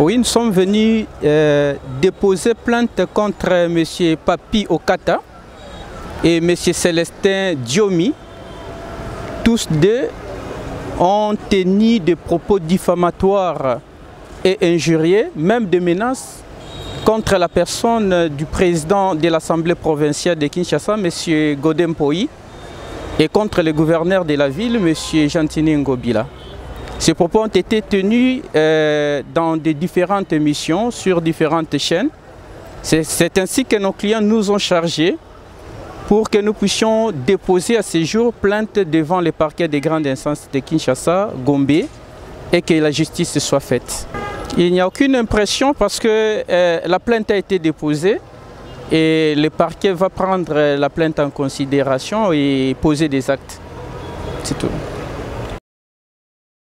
Oui, nous sommes venus déposer plainte contre M. Papi Okata et M. Célestin Diomi. Tous deux ont tenu des propos diffamatoires et injurieux, même des menaces contre la personne du président de l'Assemblée provinciale de Kinshasa, M. Godem Poyi, et contre le gouverneur de la ville, M. Jantini Ngobila. Ces propos ont été tenus dans des différentes émissions, sur différentes chaînes. C'est ainsi que nos clients nous ont chargés pour que nous puissions déposer à ce jour plainte devant les parquets des grandes instances de Kinshasa, Gombe, et que la justice soit faite. Il n'y a aucune impression parce que la plainte a été déposée et le parquet va prendre la plainte en considération et poser des actes. C'est tout.